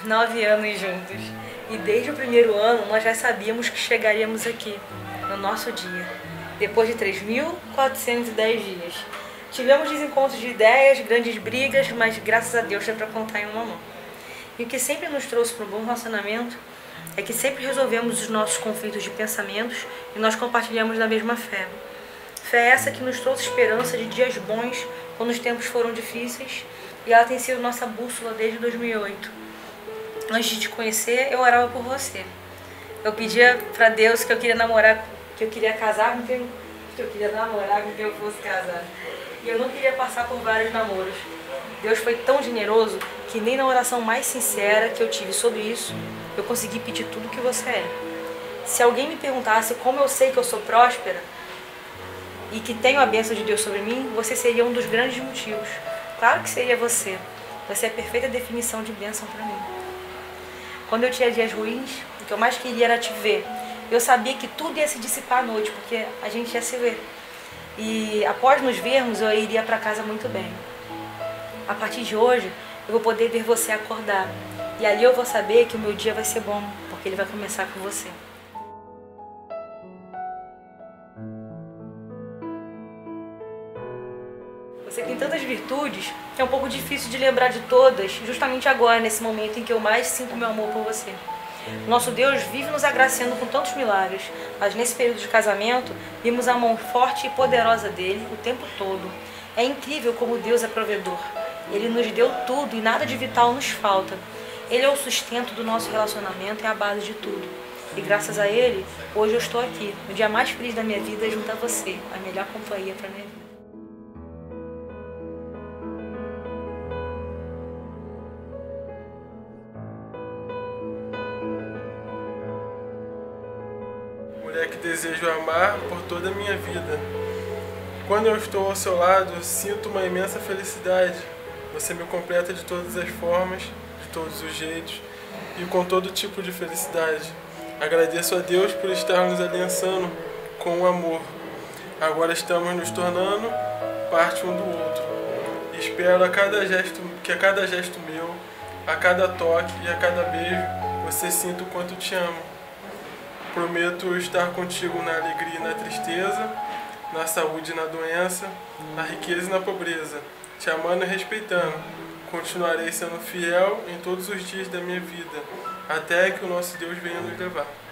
9 anos juntos. E desde o primeiro ano nós já sabíamos que chegaríamos aqui, no nosso dia, depois de 3.410 dias. Tivemos desencontros de ideias, grandes brigas, mas graças a Deus deu para contar em uma mão. E o que sempre nos trouxe para um bom relacionamento é que sempre resolvemos os nossos conflitos de pensamentos e nós compartilhamos da mesma fé. Fé essa que nos trouxe esperança de dias bons quando os tempos foram difíceis, e ela tem sido nossa bússola desde 2008. Antes de te conhecer, eu orava por você. Eu pedia para Deus que eu queria namorar, que eu queria casar com quem eu fosse casar. E eu não queria passar por vários namoros. Deus foi tão generoso que nem na oração mais sincera que eu tive sobre isso, eu consegui pedir tudo que você é. Se alguém me perguntasse como eu sei que eu sou próspera e que tenho a bênção de Deus sobre mim, você seria um dos grandes motivos. Claro que seria você. Você é a perfeita definição de bênção para mim. Quando eu tinha dias ruins, o que eu mais queria era te ver. Eu sabia que tudo ia se dissipar à noite, porque a gente ia se ver. E após nos vermos, eu iria para casa muito bem. A partir de hoje, eu vou poder ver você acordar. E ali eu vou saber que o meu dia vai ser bom, porque ele vai começar com você. Você tem tantas virtudes que é um pouco difícil de lembrar de todas, justamente agora, nesse momento em que eu mais sinto meu amor por você. Nosso Deus vive nos agraciando com tantos milagres, mas nesse período de casamento, vimos a mão forte e poderosa dele o tempo todo. É incrível como Deus é provedor. Ele nos deu tudo e nada de vital nos falta. Ele é o sustento do nosso relacionamento e a base de tudo. E graças a ele, hoje eu estou aqui, no dia mais feliz da minha vida, junto a você, a melhor companhia para minha vida. Mulher que desejo amar por toda a minha vida. Quando eu estou ao seu lado, sinto uma imensa felicidade. Você me completa de todas as formas, de todos os jeitos e com todo tipo de felicidade. Agradeço a Deus por estar nos aliançando com o amor. Agora estamos nos tornando parte um do outro. Espero que a cada gesto meu, a cada toque e a cada beijo, você sinta o quanto te amo. Prometo estar contigo na alegria e na tristeza, na saúde e na doença, na riqueza e na pobreza, te amando e respeitando. Continuarei sendo fiel em todos os dias da minha vida, até que o nosso Deus venha nos levar.